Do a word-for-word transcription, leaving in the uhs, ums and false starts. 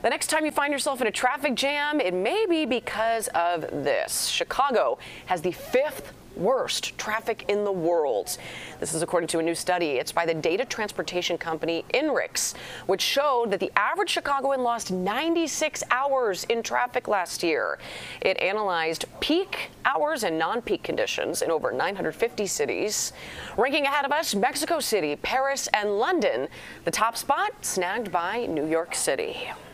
The next time you find yourself in a traffic jam, it may be because of this. Chicago has the fifth worst traffic in the world. This is according to a new study. It's by the data transportation company Inrix, which showed that the average Chicagoan lost ninety-six hours in traffic last year. It analyzed peak hours and non-peak conditions in over nine hundred fifty cities. Ranking ahead of us, Mexico City, Paris, and London. The top spot snagged by New York City.